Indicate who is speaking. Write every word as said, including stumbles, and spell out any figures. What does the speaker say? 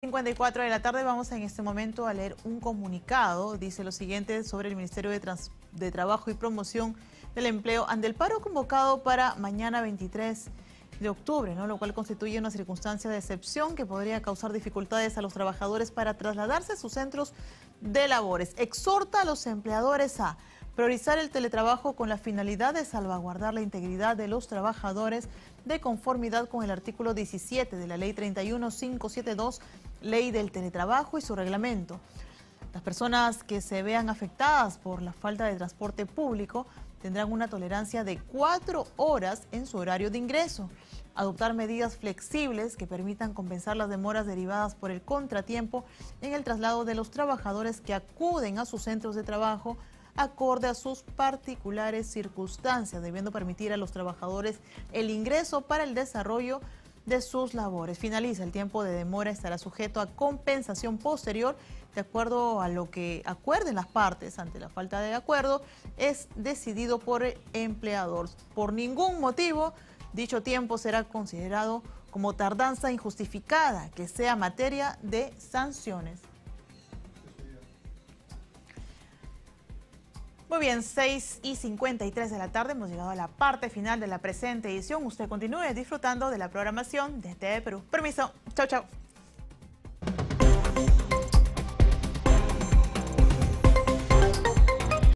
Speaker 1: cincuenta y cuatro de la tarde vamos en este momento a leer un comunicado. Dice lo siguiente sobre el Ministerio de, Trans de Trabajo y Promoción del Empleo ante el paro convocado para mañana veintitrés de octubre, ¿no? Lo cual constituye una circunstancia de excepción que podría causar dificultades a los trabajadores para trasladarse a sus centros de labores. Exhorta a los empleadores a priorizar el teletrabajo con la finalidad de salvaguardar la integridad de los trabajadores de conformidad con el artículo diecisiete de la Ley treinta y uno mil quinientos setenta y dos, Ley del Teletrabajo y su reglamento. Las personas que se vean afectadas por la falta de transporte público tendrán una tolerancia de cuatro horas en su horario de ingreso. Adoptar medidas flexibles que permitan compensar las demoras derivadas por el contratiempo en el traslado de los trabajadores que acuden a sus centros de trabajo acorde a sus particulares circunstancias, debiendo permitir a los trabajadores el ingreso para el desarrollo de sus labores. Finaliza, el tiempo de demora estará sujeto a compensación posterior de acuerdo a lo que acuerden las partes. Ante la falta de acuerdo, es decidido por el empleador. Por ningún motivo, dicho tiempo será considerado como tardanza injustificada, que sea materia de sanciones. Muy bien, seis y cincuenta y tres de la tarde, hemos llegado a la parte final de la presente edición. Usted continúe disfrutando de la programación de T V Perú. Permiso, chau, chau.